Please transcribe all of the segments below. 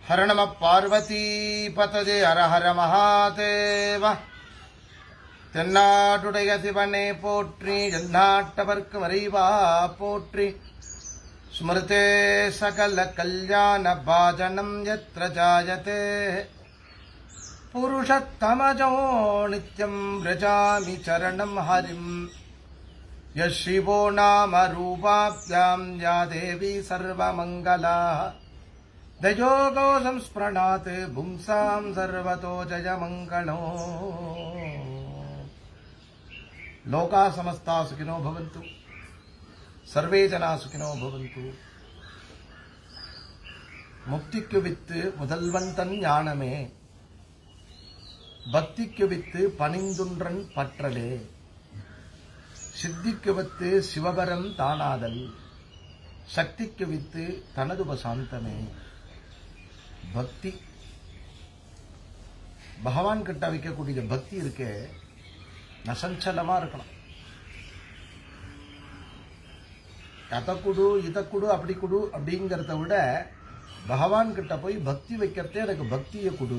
हर नमः पार्वती पतजे हर हर महादेव தென்னாடுடைய சிவனே போற்றி ஜன்னாட்டவர்க்கு வரைவா போற்றி ஸ்மிருதே சகல கல்யாண பாஜனம் யத்ர ஜாயதே புருஷத்தமஜோ நித்யம் வ்ரஜாமி சரணம் ஹரிம் யஸ்ரீவோ நாம ரூபாப்யாம் யா தேவி சர்வமங்கலா தயோகோ சம்ஸ்பிரணாத் பும்சாம் சர்வதோ ஜயமங்களோ लोका समस्ता सुखिनो भवन्तु सर्वे जना सुखिनो भवन्तु मुक्तिक्कु वित्तु முதல்வந்தன் ஞானமே பக்திக்கு வித்து பணிந்துன்றன் பற்றலே சித்திக்கு வித்து சிவபரம் தானாதல் சக்திக்கு வித்து தனதுபசாந்தமே பக்தி பகவான் கிட்ட வைக்கக்கூடிய பக்தி இருக்கே நசஞ்சலமா இருக்கணும். அதை குடு இதை குடு அப்படி குடு அப்படிங்கறத விட பகவான் கிட்ட போய் பக்தி வைக்கிறதே எனக்கு பக்தியை குடு.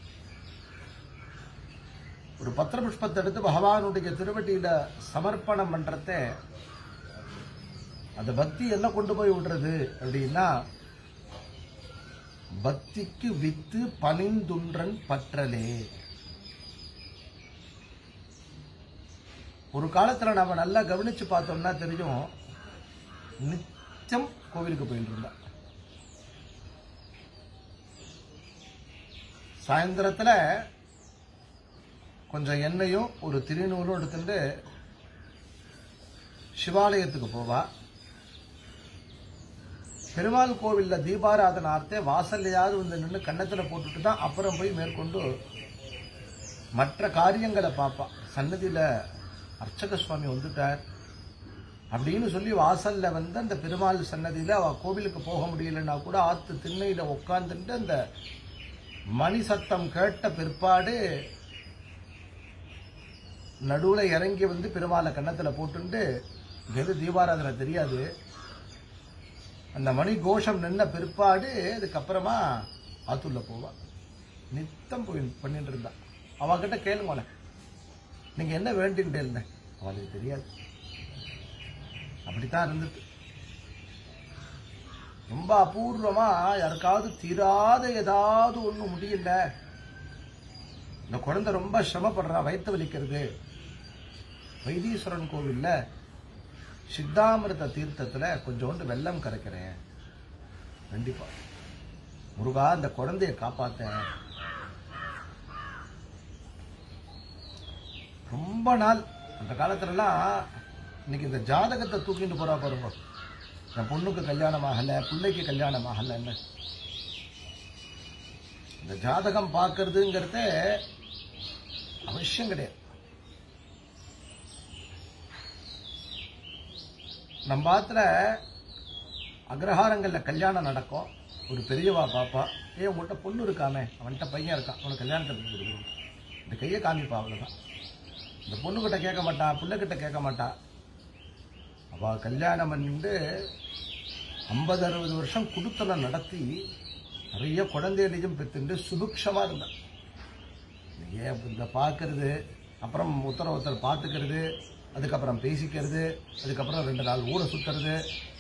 ஒரு பத்திர புஷ்பத்தை எடுத்து பகவானுடைய திருவட்டியில சமர்ப்பணம் பண்றதே அந்த பக்தி என்ன கொண்டு போய் விடுறது அப்படின்னா பக்திக்கு வித்து பணிந்துன்றன் பற்றலே. ஒரு காலத்துல நாம நல்லா கவனிச்சு பார்த்தோம்னா தெரியும், நிச்சயம் கோவிலுக்கு போயிட்டு இருந்தா சாயந்தரத்துல கொஞ்சம் எண்ணெயும் ஒரு திருநூலும் எடுத்துட்டு சிவாலயத்துக்கு போவா. பெருமாள் கோவில்ல தீபாராதனை ஆர்த்தே வாசல்லையாவது வந்து நின்று கன்னத்துல போட்டுட்டு தான் அப்புறம் போய் மேற்கொண்டு மற்ற காரியங்களை பார்ப்பா. சன்னதியில அர்ச்சக சுவாமி வந்துட்டார் அப்படின்னு சொல்லி வாசல்ல வந்து அந்த பெருமாள் சன்னதியில அவ கோவிலுக்கு போக முடியலன்னா கூட ஆத்து திண்ணையில உட்கார்ந்துட்டு அந்த மணி சத்தம் கேட்ட பிற்பாடு நடுவுல இறங்கி வந்து பெருமாளை கன்னத்துல போட்டுண்டு எது தீபாராதனை தெரியாது, அந்த மணி கோஷம் நின்ன பிற்பாடு அதுக்கப்புறமா ஆத்துள்ள போவா. நித்தம் போய் பண்ணிட்டு இருந்தா. அவகிட்ட கேளுங்களேன், நீங்க என்ன வேண்டிட்டு இருந்த, அவளுக்கு தெரியாது. அப்படித்தான் இருந்தது. ரொம்ப அபூர்வமா யாருக்காவது தீராத ஏதாவது ஒண்ணு முடியல, இந்த குழந்தை ரொம்ப சிரமப்படுறா, வயிற்று வலிக்கிறது, வைத்தீஸ்வரன் கோவில்ல சித்தாமிர்த தீர்த்தத்துல கொஞ்சோண்டு வெல்லம் கரைக்கிறேன், கண்டிப்பா முருகா இந்த குழந்தைய காப்பாத்த. ரொம்ப நாள் அந்த காலத்துலலாம், இன்னைக்கு இந்த ஜாதகத்தை தூக்கிட்டு போறா பாருங்க, என் பொண்ணுக்கு கல்யாணம் ஆகல, பிள்ளைக்கு கல்யாணம் ஆகலன்னு. இந்த ஜாதகம் பார்க்கறதுங்கிறத அவசியம் கிடையாது. நம்ம ஆத்துல அக்ரஹாரங்கள்ல கல்யாணம் நடக்கும். ஒரு பெரியவா பாப்பா, உங்கள்கிட்ட பொண்ணு இருக்காமே, அவன்கிட்ட பையன் இருக்கான், அவனுக்கு கல்யாணத்தை பண்ணி கொடுக்கணும், இந்த கையை காமிப்பா. அவ்வளவுதான். இந்த பொண்ணுகிட்ட கேட்க மாட்டா, பிள்ளைகிட்ட கேட்க மாட்டா. அவ கல்யாணம் பண்ணிட்டு 50-60 வருஷம் குடுத்தலை நடத்தி நிறைய குழந்தைகளையும் பெற்றுண்டு சுபிக்ஷமா இருந்தா. இந்த பார்க்கறது, அப்புறம் ஒருத்தர் பார்த்துக்கிறது, அதுக்கப்புறம் பேசிக்கிறது, அதுக்கப்புறம் 2 நாள் ஊரை சுத்துறது.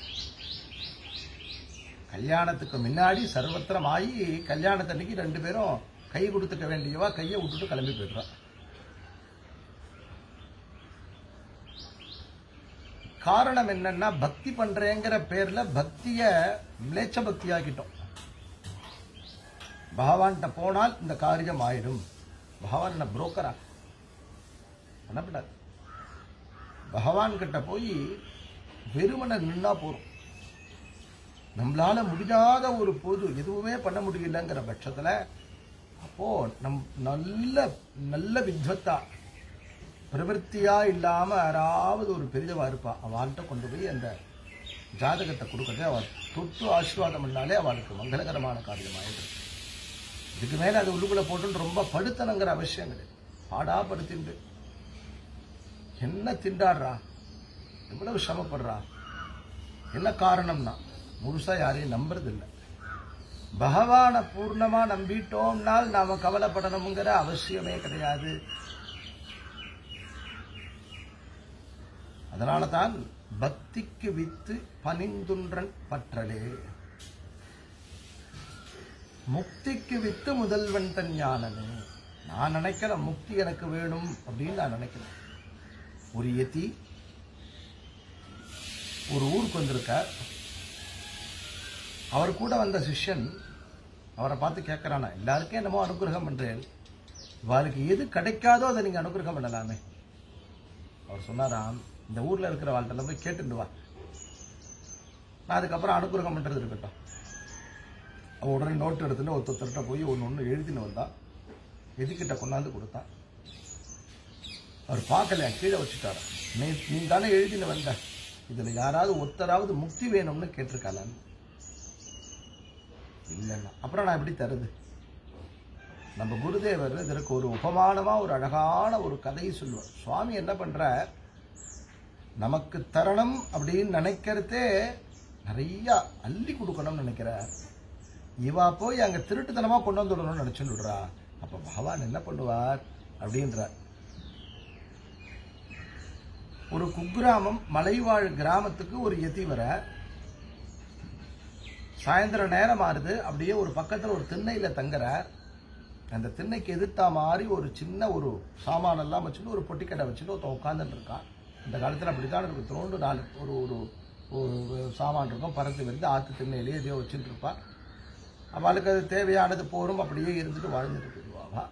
கல்யாணத்துக்கு முன்னாடி சர்வத்திரமாயி கல்யாணத்தன்னைக்கு 2 பேரும் கை கொடுத்துக்க வேண்டியவா கையை விட்டுட்டு கிளம்பி போயிடுறா. காரணம் என்னன்னா, பக்தி பண்றேங்கிற பேர்ல பக்திய மிலேச்ச பக்தி ஆக்கிட்டோம். பகவான்கிட்ட போனால் இந்த காரியம் ஆயிடும். பகவான் என்ன புரோக்கரா பண்ணப்படாது. பகவான் கிட்ட போய் வெறுமனை நின்னா போறோம். நம்மளால முடியாத ஒரு போது எதுவுமே பண்ண முடியலங்கிற பட்சத்துல அப்போ நல்ல வித்வத்தா பிரவருத்தியா இல்லாம யாராவது ஒரு பெரியவா இருப்பா, அவள்கிட்ட கொண்டு போய் அந்த ஜாதகத்தை கொடுக்கறதே அவள் தொட்டு ஆசீர்வாதம் பண்ணாலே அவளுக்கு மங்களகரமான காரியம் ஆயிடும். இதுக்கு மேல அது உள்ளுக்குள்ள போட்டு ரொம்ப படுத்தணுங்கிற அவசியம் கிடையாது. பாடா படுத்திண்டு என்ன திண்டாடுறா, எவ்வளவு சிரமப்படுறா, என்ன காரணம்னா முழுசா யாரையும் நம்புறது இல்லை. பகவானை பூர்ணமா நம்பிட்டோம்னால் நாம கவலைப்படணுங்கிற அவசியமே கிடையாது. அதனாலதான் பக்திக்கு வித்து பனிந்துன்றன் பற்றலே, முக்திக்கு வித்து முதல்வன் தன் ஞானமே. நான் நினைக்கிறேன் முக்தி எனக்கு வேணும் அப்படின்னு நான் நினைக்கிறேன். ஒரு யதி ஒரு ஊருக்கு வந்திருக்கார். அவர் கூட வந்த சிஷ்யன் அவரை பார்த்து கேட்கிறானா, எல்லாருக்கும் என்னமோ அனுகிரகம் பண்றேன், இவாளுக்கு எது கிடைக்காதோ அதை நீங்க அனுகிரகம் பண்ணலாமே. அவர் சொன்னாராம், இந்த ஊர்ல இருக்கிற வாழ்க்கை போய் கேட்டுட்டு வா, நான் அதுக்கப்புறம் அனுகிரகம் பண்றது இருக்கட்டும். அவன் உடனே நோட்டு எடுத்துட்டு ஒருத்தர்கிட்ட போய் ஒன்னு எழுதின்னு வந்தான். எதுக்கிட்ட கொண்டாந்து கொடுத்தான். அவர் பார்க்கல, கீழே வச்சுட்டாரு. நீ தானே எழுதின்னு வந்த, இதுல யாராவது ஒருத்தராவது முக்தி வேணும்னு கேட்டிருக்காளான்னு. இல்லைன்னா அப்புறம் நான் எப்படி தருது? நம்ம குருதேவர் இதற்கு ஒரு உபமானமா ஒரு அழகான ஒரு கதையை சொல்லுவார். சுவாமி என்ன பண்ற, நமக்கு தரணும் அப்படின்னு நினைக்கிறதே நிறைய அள்ளி கொடுக்கணும்னு நினைக்கிறார். இவா போய் அங்க திருட்டுத்தனமா கொண்டு வந்துடணும்னு நினைச்சுன்னு விடுறா. அப்ப பகவான் என்ன பண்ணுவார் அப்படின்றார். ஒரு குக்கிராமம் மலைவாழ் கிராமத்துக்கு ஒரு யதி வர, சாயந்தரம் நேரம் ஆறுது. அப்படியே ஒரு பக்கத்துல ஒரு திண்ணையில தங்குறார். அந்த திண்ணைக்கு எதிர்த்தா மாதிரி ஒரு சின்ன ஒரு சாமான் எல்லாம் வச்சுட்டு ஒரு பொட்டிக்கடை வச்சுட்டு ஒருத்தன் உட்காந்துட்டு இருக்கான். இந்த காலத்துல அப்படித்தான் இருக்கு. தோண்டு நாலு ஒரு ஒரு சாமான் இருக்கும், பறந்து வந்து ஆத்து திண்ணையிலேயே எதையோ வச்சுட்டு இருப்பான். அவளுக்கு அது தேவையானது போரும், அப்படியே இருந்துட்டு வாழ்ந்துட்டு போயிடுவாவா.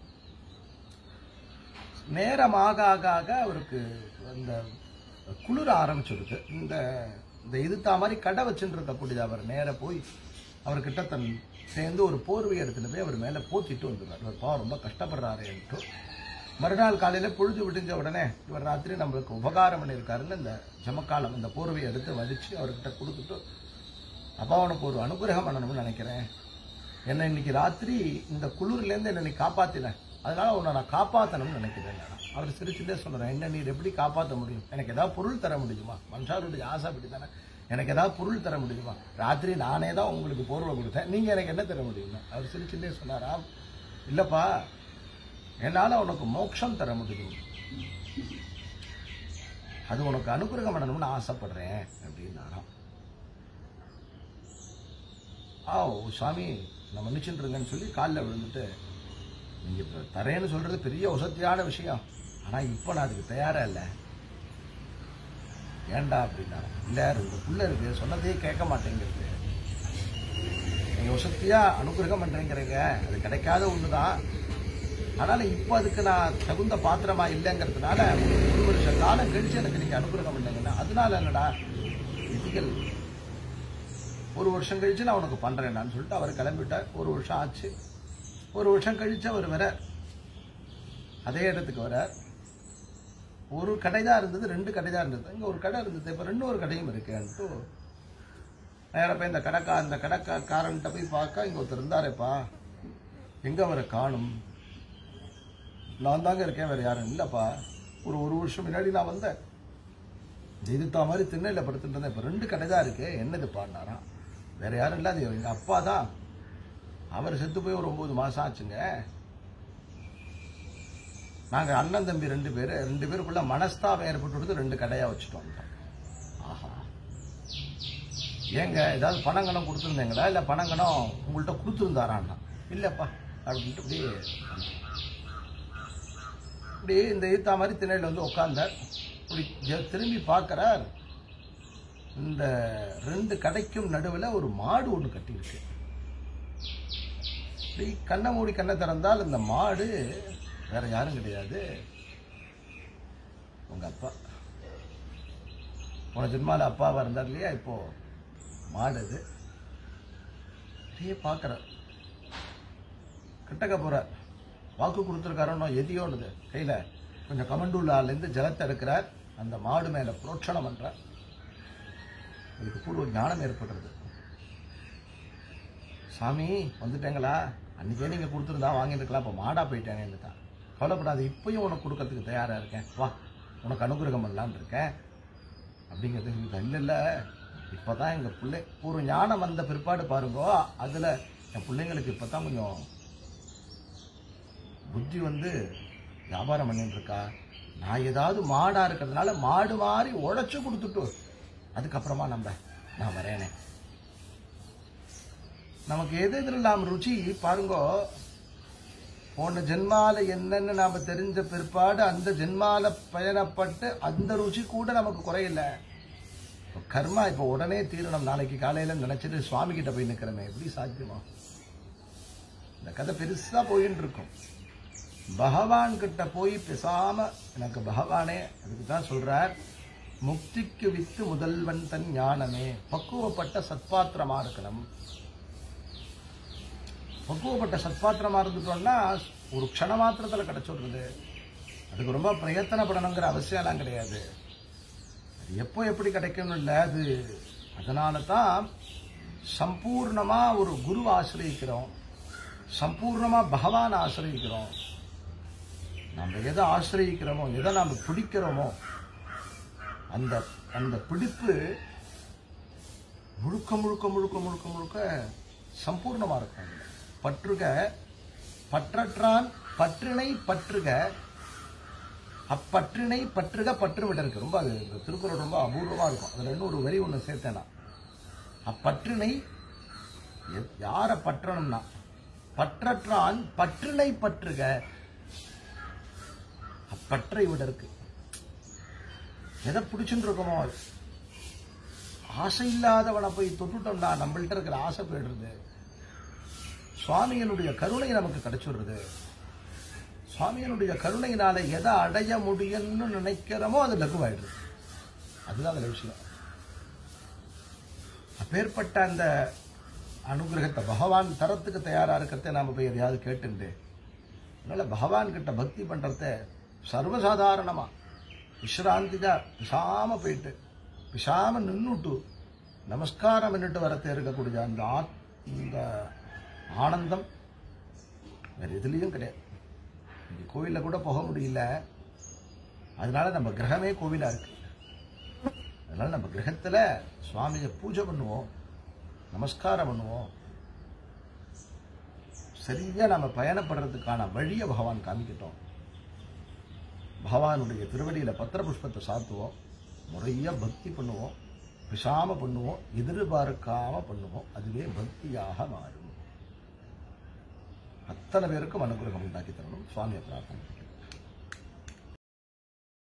நேரமாக ஆக ஆக அவருக்கு அந்த குளிர ஆரம்பிச்சிருக்கு. இந்த இதுத்தா மாதிரி கடை வச்சுட்டு இருக்கக்கூடியது. அவர் நேர போய் அவர்கிட்ட தன் சேர்ந்து ஒரு போர்வை எடுத்துட்டு போய் அவர் மேல போத்திட்டு வந்துடுறார். இவர் பாவம் ரொம்ப கஷ்டப்படுறாரு என்று. மறுநாள் காலையில பொழுது விடிஞ்ச உடனே இவர் ராத்திரி நம்மளுக்கு உபகாரம் பண்ணியிருக்காருன்னு இந்த ஜமக்காலம் இந்த போர்வையை எடுத்து வலிச்சு அவர்கிட்ட கொடுத்துட்டு, அப்பா உனக்கு ஒரு அனுகிரகம் பண்ணணும்னு நினைக்கிறேன், என்ன இன்னைக்கு ராத்திரி இந்த குளிர்லேருந்து என்னை நீ காப்பாத்தின, அதனால உன்னை நான் காப்பாற்றணும்னு நினைக்கிறேன். அவர் சிரிச்சுட்டே சொல்றேன், என்ன நீர் எப்படி காப்பாற்ற முடியும், எனக்கு ஏதாவது பொருள் தர முடியுமா, மனுஷாருடைய ஆசை அப்படி தானே, எனக்கு ஏதாவது பொருள் தர முடியுமா, ராத்திரி நானே தான் உங்களுக்கு போர்வை கொடுத்தேன், நீங்க எனக்கு என்ன தர முடியுமா. அவர் சிரிச்சுட்டே சொன்னாராம், இல்லப்பா என்னால உனக்கு மோட்சம் தர முடியும், அது உனக்கு அனுகிரகம் பண்ணணும்னு ஆசைப்படுறேன் அப்படின்னாராம். சுவாமி நான் மன்னிச்சுருங்கன்னு சொல்லி காலில் விழுந்துட்டு, நீங்க இப்ப தரேன்னு சொல்றது பெரிய வசதியான விஷயம், ஆனா இப்ப நான் அதுக்கு தயாரா இல்லை, ஏண்டா அப்படின்னா, இல்ல ரெண்டு புள்ள இருக்கு, சொன்னதையே கேட்க மாட்டேங்கிறது, நீங்க வசதியா அனுகிரகம் பண்றேங்கிறீங்க, அது கிடைக்காத ஒண்ணுதான், அதனால இப்ப அதுக்கு நான் தகுந்த பாத்திரமா இல்லைங்கிறதுனால 1 வருஷ காலம் கழிச்சு எனக்கு நீங்க அனுகிரகம் பண்ணீங்கன்னா, அதனால என்னடா விதிகள் 1 வருஷம் கழிச்சு நான் உனக்கு பண்றேன்னு சொல்லிட்டு அவர் கிளம்பிட்டார். 1 வருஷம் ஆச்சு. 1 வருஷம் கழிச்சு அவர் வர அதே இடத்துக்கு வர, ஒரு கடை தான் இருந்தது, 2 கடை தான் இருந்தது, இங்க ஒரு கடை இருந்தது, இப்ப 2 கடையும் இருக்கேன்ட்டு நேர போய் இந்த கடைக்காரன்ட்ட போய் பார்க்க, இங்க ஒருத்தர் இருந்தாரேப்பா, எங்க அவரை காணும், நான் தாங்க இருக்கேன், வேற யாரும் இல்லப்பா, ஒரு வருஷம் முன்னாடி நான் வந்தேன், இதுத்தா மாதிரி திண்ணையில படுத்துட்டு இருந்தேன், இப்ப 2 கடை தான் இருக்கு, என்னது பாடினாராம், வேற யாரும் இல்ல, அது எங்க அப்பா தான், அவர் செத்து போய் ஒரு 9 மாசம் ஆச்சுங்க, நாங்க அண்ணன் தம்பி 2 பேருக்குள்ள மனஸ்தாபம் ஏற்பட்டு 2 கடையா வச்சுட்டோம். ஆஹா, ஏங்க ஏதாவது பணங்கணம் கொடுத்துருந்தீங்களா, இல்ல பணங்கணம் உங்கள்கிட்ட கொடுத்துருந்தாரான்னா, இல்லப்பா அப்படின்ட்டு இப்படியே இந்த ஈத்தா மாதிரி திணையில வந்து உட்கார்ந்தார். திரும்பி பார்க்கிறார், இந்த 2 கடைக்கும் நடுவில் ஒரு மாடு ஒண்ணு கட்டி இருக்கு. கண்ணை மூடி கண்ணை திறந்தால் இந்த மாடு வேற யாரும் கிடையாது, உங்க அப்பா. போன ஜென்மால அப்பாவா இருந்தார் இல்லையா, இப்போ மாடு அது. பார்க்கிற கிட்டக்க போற, வாக்கு கொடுத்துருக்காரோன்னோ எதியோன்னுது கையில கொஞ்சம் கமண்டூலால இருந்து ஜலத்தை எடுக்கிறார், அந்த மாடு மேல புரோட்சணம் பண்றார். அதுக்கு பூர்வ ஞானம் ஏற்படுறது. சாமி வந்துட்டேங்களா, அன்னைக்கே நீங்க கொடுத்துருந்தா வாங்கிட்டு இருக்கலாம், இப்ப மாடா போயிட்டேன்னு தான், கவலைப்படாது, இப்பயும் உனக்கு கொடுக்கறதுக்கு தயாரா இருக்கேன், வா உனக்கு அனுகிரகம் பண்ணலான்னு இருக்கேன் அப்படிங்கிறது. இல்ல இப்பதான் எங்க பிள்ளை பூர்வ ஞானம் வந்த பிற்பாடு பாருங்க, அதுல என் பிள்ளைங்களுக்கு இப்பதான் கொஞ்சம் புத்தி வந்து வியாபாரம் பண்ணிட்டு இருக்கா. நான் ஏதாவது மாடா இருக்கிறதுனால மாடு மாறி உழைச்சு கொடுத்துட்டு அதுக்கப்புறமா நான் வரேனே. நமக்கு எது இல்லாம ருச்சி பாருங்க. போன ஜென்மால என்னன்னு நாம தெரிஞ்ச பிற்பாடு அந்த ஜென்மால பயணப்பட்டு அந்த ருச்சி கூட நமக்கு குறையில. கர்மா இப்ப உடனே தீரணும் நாளைக்கு காலையில நினைச்சிட்டு சுவாமி கிட்ட போய் நிக்கிறமே, எப்படி சாத்தியமா? இந்த கதை பெருசா போயின்னு இருக்கும். பகவான் கிட்ட போய் பேசாம எனக்கு பகவானே, அதுக்கு தான் சொல்றார், முக்திக்கு வித்து முதல்வன் தன் ஞானமே. பக்குவப்பட்ட சத்பாத்திரமா இருக்கணும். பக்குவப்பட்ட சத்பாத்திரமா இருந்துட்டோம்னா ஒரு க்ஷண மாத்திரத்துல கிடைச்சுடுறது. அதுக்கு ரொம்ப பிரயத்தனப்படணுங்கிற அவசியம் எல்லாம் கிடையாது. அது எப்போ எப்படி கிடைக்கணும் இல்லை. அது அதனால தான் சம்பூர்ணமா ஒரு குரு ஆசிரியிக்கிறோம், சம்பூர்ணமா பகவான் ஆசிரியிக்கிறோம். நம்ம எதை ஆசிரியிக்கிறோமோ, எதை நாம பிடிக்கிறோமோ, அந்த அந்த பிடிப்பு முழுக்க முழுக்க முழுக்க முழுக்க முழுக்க சம்பூர்ணமா இருக்கும். பற்றுக பற்றற்றான் பற்றினை பற்றுக, அப்பற்றினை பற்றுக பற்று விட இருக்கு. ரொம்ப அது திருக்குறள் ரொம்ப அபூர்வமா இருக்கும். அதுல இன்னும் ஒரு வரி ஒண்ணு சேர்த்தேனா, அப்பற்றினை யார பற்றணும்னா பற்றற்றான் பற்றினை பற்றுக, அப்பற்றை விட இருக்கு. எதை பிடிச்சுட்டு இருக்கோமோ, ஆசை இல்லாதவனை போய் தொட்டுட்டோம்னா நம்மள்ட்ட இருக்கிற ஆசை போயிடுறது. சுவாமியனுடைய கருணை நமக்கு கிடைச்சிடுறது. சுவாமியனுடைய கருணையினால எதை அடைய முடியும்னு நினைக்கிறோமோ அது லகுவாயிடுது. அதுதான் அந்த விஷயம். அப்பேற்பட்ட அந்த அனுகிரகத்தை பகவான் தரத்துக்கு தயாரா இருக்கிறத நாம போய் எதையாவது கேட்டுண்டு, அதனால பகவான் கிட்ட பக்தி பண்றத சர்வசாதாரணமா விஸ்ராந்திதா பிசாம போயிட்டு பிசாம நின்னுட்டு நமஸ்காரம் பண்ணிட்டு வரத்தை இருக்கக்கூடிய அந்த ஆனந்தம் வேற எதுலயும் கிடையாது. இங்க கோயில கூட போக முடியல, அதனால நம்ம கிரகமே கோவிலா இருக்கு. அதனால நம்ம கிரகத்துல சுவாமியை பூஜை பண்ணுவோம், நமஸ்காரம் பண்ணுவோம். சரியா நம்ம பயணப்படுறதுக்கான வழியை பகவான் காமிக்கிட்டோம். பகவானுடைய திருவடியில பத்திர புஷ்பத்தை சாத்துவோம், முறையா பக்தி பண்ணுவோம், பிசாம பண்ணுவோம், எதிர்பார்க்காம பண்ணுவோம். அதுவே பக்தியாக மாறும். அத்தனை பேருக்கும் அனுகிரகம் உண்டாக்கி தரணும். சுவாமியை பிரார்த்தனை.